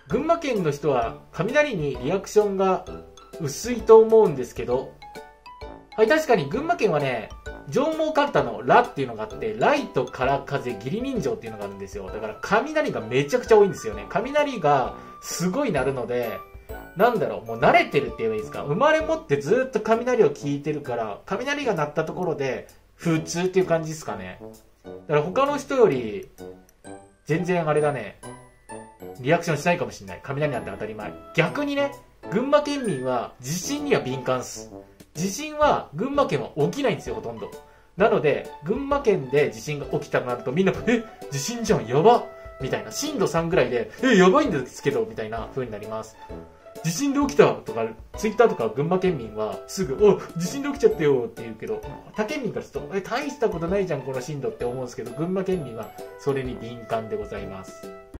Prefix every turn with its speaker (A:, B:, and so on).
A: 群馬県の人は雷にリアクションが薄いと思うんですけど、はい、確かに群馬県はね、上毛かるたのラっていうのがあって、ライトから風義理人情っていうのがあるんですよ。だから雷がめちゃくちゃ多いんですよね。雷がすごい鳴るので、なんだろう、もう慣れてるって言えばいいですか。生まれ持ってずっと雷を聞いてるから、雷が鳴ったところで普通っていう感じですかね。だから他の人より、全然あれだね、リアクションしないかもしれない。雷なんて当たり前。逆にね、群馬県民は地震には敏感っす。地震は群馬県は起きないんですよ、ほとんど。なので、群馬県で地震が起きたとなるとみんな、地震じゃん、やばみたいな。震度3ぐらいで、やばいんですけどみたいな風になります。地震で起きたとか、ツイッターとか群馬県民はすぐ、地震で起きちゃったよって言うけど、他県民からすると、大したことないじゃん、この震度って思うんですけど、群馬県民はそれに敏感でございます。